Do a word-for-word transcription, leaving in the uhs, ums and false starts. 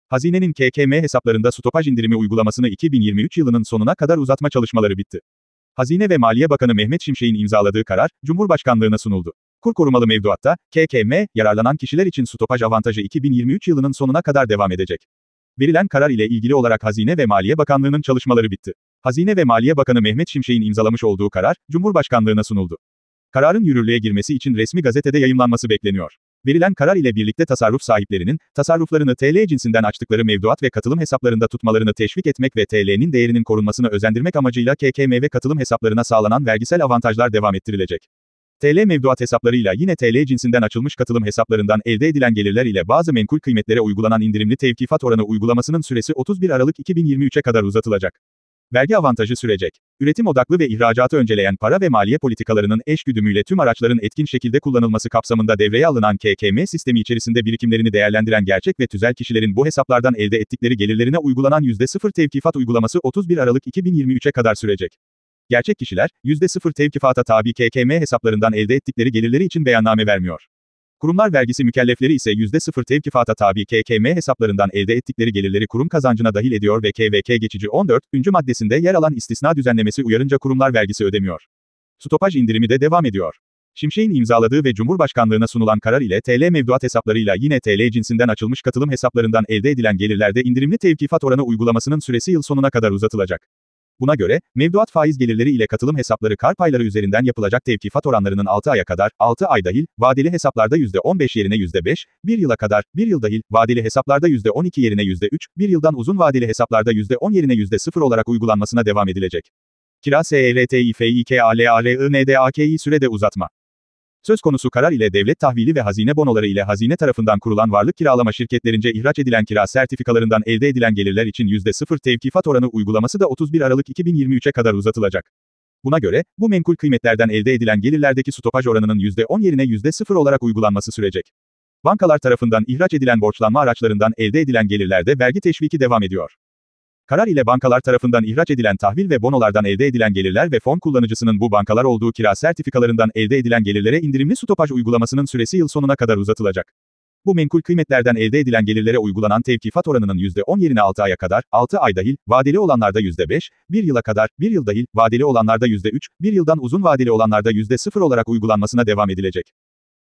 Hazinenin K K M hesaplarında stopaj indirimi uygulamasını iki bin yirmi üç yılının sonuna kadar uzatma çalışmaları bitti. Hazine ve Maliye Bakanı Mehmet Şimşek'in imzaladığı karar, Cumhurbaşkanlığına sunuldu. Kur korumalı mevduatta, K K M, yararlanan kişiler için stopaj avantajı iki bin yirmi üç yılının sonuna kadar devam edecek. Verilen karar ile ilgili olarak Hazine ve Maliye Bakanlığı'nın çalışmaları bitti. Hazine ve Maliye Bakanı Mehmet Şimşek'in imzalamış olduğu karar, Cumhurbaşkanlığına sunuldu. Kararın yürürlüğe girmesi için resmi gazetede yayımlanması bekleniyor. Verilen karar ile birlikte tasarruf sahiplerinin, tasarruflarını T L cinsinden açtıkları mevduat ve katılım hesaplarında tutmalarını teşvik etmek ve T L'nin değerinin korunmasını özendirmek amacıyla K K M ve katılım hesaplarına sağlanan vergisel avantajlar devam ettirilecek. T L mevduat hesaplarıyla yine T L cinsinden açılmış katılım hesaplarından elde edilen gelirler ile bazı menkul kıymetlere uygulanan indirimli tevkifat oranı uygulamasının süresi otuz bir Aralık iki bin yirmi üçe kadar uzatılacak. Vergi avantajı sürecek. Üretim odaklı ve ihracatı önceleyen para ve maliye politikalarının eşgüdümüyle tüm araçların etkin şekilde kullanılması kapsamında devreye alınan K K M sistemi içerisinde birikimlerini değerlendiren gerçek ve tüzel kişilerin bu hesaplardan elde ettikleri gelirlerine uygulanan yüzde sıfır tevkifat uygulaması otuz bir Aralık iki bin yirmi üçe kadar sürecek. Gerçek kişiler, yüzde sıfır tevkifata tabi K K M hesaplarından elde ettikleri gelirleri için beyanname vermiyor. Kurumlar vergisi mükellefleri ise yüzde sıfır tevkifata tabi K K M hesaplarından elde ettikleri gelirleri kurum kazancına dahil ediyor ve K V K geçici on dördüncü maddesinde yer alan istisna düzenlemesi uyarınca kurumlar vergisi ödemiyor. Stopaj indirimi de devam ediyor. Şimşek'in imzaladığı ve Cumhurbaşkanlığına sunulan karar ile T L mevduat hesaplarıyla yine T L cinsinden açılmış katılım hesaplarından elde edilen gelirlerde indirimli tevkifat oranı uygulamasının süresi yıl sonuna kadar uzatılacak. Buna göre, mevduat faiz gelirleri ile katılım hesapları kar payları üzerinden yapılacak tevkifat oranlarının altı aya kadar, altı ay dahil, vadeli hesaplarda yüzde on beş yerine yüzde beş, bir yıla kadar, bir yıl dahil, vadeli hesaplarda yüzde on iki yerine yüzde üç, bir yıldan uzun vadeli hesaplarda yüzde on yerine yüzde sıfır olarak uygulanmasına devam edilecek. Kira S E R T I F I K A L A R I N D A K İ sürede uzatma. Söz konusu karar ile devlet tahvili ve hazine bonoları ile hazine tarafından kurulan varlık kiralama şirketlerince ihraç edilen kira sertifikalarından elde edilen gelirler için yüzde sıfır tevkifat oranı uygulaması da otuz bir Aralık iki bin yirmi üçe kadar uzatılacak. Buna göre, bu menkul kıymetlerden elde edilen gelirlerdeki stopaj oranının yüzde on yerine yüzde sıfır olarak uygulanması sürecek. Bankalar tarafından ihraç edilen borçlanma araçlarından elde edilen gelirlerde vergi teşviki devam ediyor. Karar ile bankalar tarafından ihraç edilen tahvil ve bonolardan elde edilen gelirler ve fon kullanıcısının bu bankalar olduğu kira sertifikalarından elde edilen gelirlere indirimli stopaj uygulamasının süresi yıl sonuna kadar uzatılacak. Bu menkul kıymetlerden elde edilen gelirlere uygulanan tevkifat oranının yüzde on yerine altı aya kadar, altı ay dahil, vadeli olanlarda yüzde beş, bir yıla kadar, bir yıl dahil, vadeli olanlarda yüzde üç, bir yıldan uzun vadeli olanlarda yüzde sıfır olarak uygulanmasına devam edilecek.